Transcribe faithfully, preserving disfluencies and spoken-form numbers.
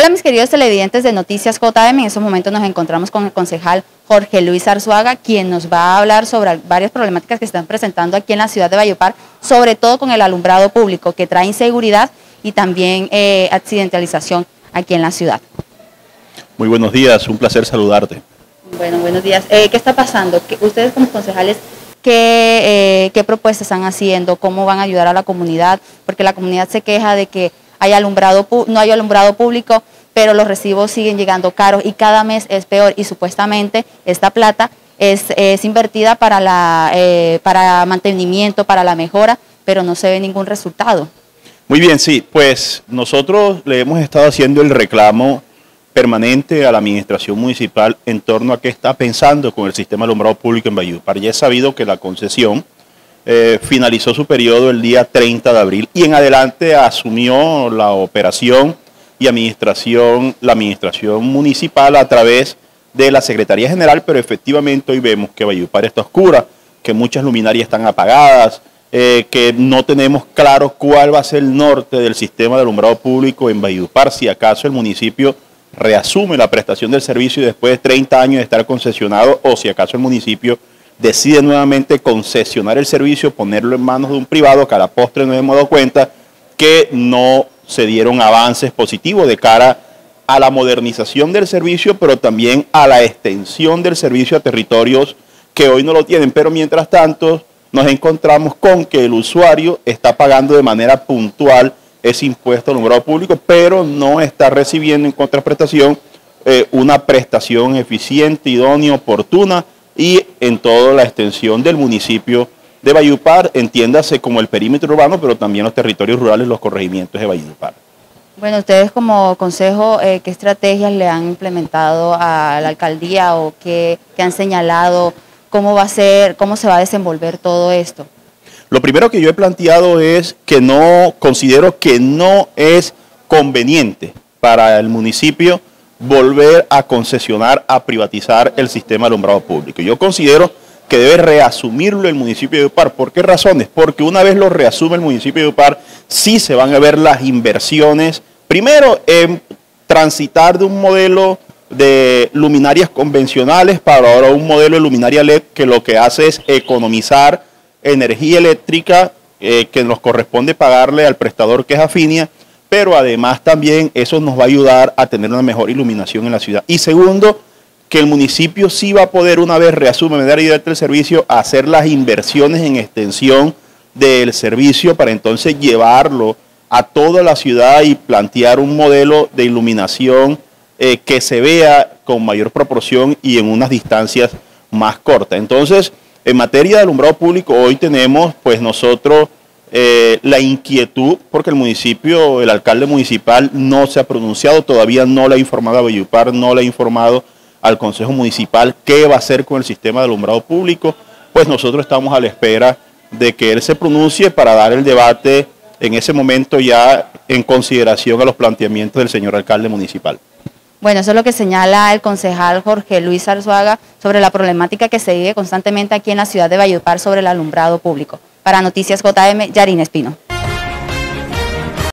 Hola mis queridos televidentes de Noticias J M, en estos momentos nos encontramos con el concejal Jorge Luis Arzuaga, quien nos va a hablar sobre varias problemáticas que están presentando aquí en la ciudad de Valledupar, sobre todo con el alumbrado público, que trae inseguridad y también eh, accidentalización aquí en la ciudad. Muy buenos días, un placer saludarte. Bueno, buenos días. Eh, ¿Qué está pasando? Ustedes como concejales, ¿qué, eh, ¿qué propuestas están haciendo? ¿Cómo van a ayudar a la comunidad? Porque la comunidad se queja de que hay alumbrado, no hay alumbrado público, pero los recibos siguen llegando caros y cada mes es peor, y supuestamente esta plata es, es invertida para, la, eh, para mantenimiento, para la mejora, pero no se ve ningún resultado. Muy bien, sí, pues nosotros le hemos estado haciendo el reclamo permanente a la administración municipal en torno a qué está pensando con el sistema de alumbrado público en Valledupar. Ya es sabido que la concesión Eh, finalizó su periodo el día treinta de abril y en adelante asumió la operación y administración, la administración municipal a través de la Secretaría General, pero efectivamente hoy vemos que Valledupar está oscura, que muchas luminarias están apagadas, eh, que no tenemos claro cuál va a ser el norte del sistema de alumbrado público en Valledupar, si acaso el municipio reasume la prestación del servicio después de treinta años de estar concesionado, o si acaso el municipio decide nuevamente concesionar el servicio, ponerlo en manos de un privado, que a la postre nos hemos dado cuenta que no se dieron avances positivos de cara a la modernización del servicio, pero también a la extensión del servicio a territorios que hoy no lo tienen. Pero mientras tanto nos encontramos con que el usuario está pagando de manera puntual ese impuesto al alumbrado público, pero no está recibiendo en contraprestación eh, una prestación eficiente, idónea, oportuna, y en toda la extensión del municipio de Valledupar, entiéndase como el perímetro urbano, pero también los territorios rurales, los corregimientos de Valledupar. Bueno, ustedes como consejo, eh, ¿qué estrategias le han implementado a la alcaldía o qué, qué han señalado? ¿Cómo va a ser, cómo se va a desenvolver todo esto? Lo primero que yo he planteado es que no, considero que no es conveniente para el municipio volver a concesionar, a privatizar el sistema de alumbrado público. Yo considero que debe reasumirlo el municipio de Valledupar. ¿Por qué razones? Porque una vez lo reasume el municipio de Valledupar, sí se van a ver las inversiones, primero en transitar de un modelo de luminarias convencionales para ahora un modelo de luminaria L E D que lo que hace es economizar energía eléctrica eh, que nos corresponde pagarle al prestador que es Afinia, pero además también eso nos va a ayudar a tener una mejor iluminación en la ciudad. Y segundo, que el municipio sí va a poder, una vez reasume de manera directa el servicio, hacer las inversiones en extensión del servicio para entonces llevarlo a toda la ciudad y plantear un modelo de iluminación eh, que se vea con mayor proporción y en unas distancias más cortas. Entonces, en materia de alumbrado público, hoy tenemos pues nosotros Eh, la inquietud, porque el municipio, el alcalde municipal no se ha pronunciado, todavía no le ha informado a Valledupar, no le ha informado al Consejo Municipal qué va a hacer con el sistema de alumbrado público. Pues nosotros estamos a la espera de que él se pronuncie para dar el debate en ese momento ya en consideración a los planteamientos del señor alcalde municipal. Bueno, eso es lo que señala el concejal Jorge Luis Arzuaga sobre la problemática que se vive constantemente aquí en la ciudad de Valledupar sobre el alumbrado público. Para Noticias J M, Yarina Espino.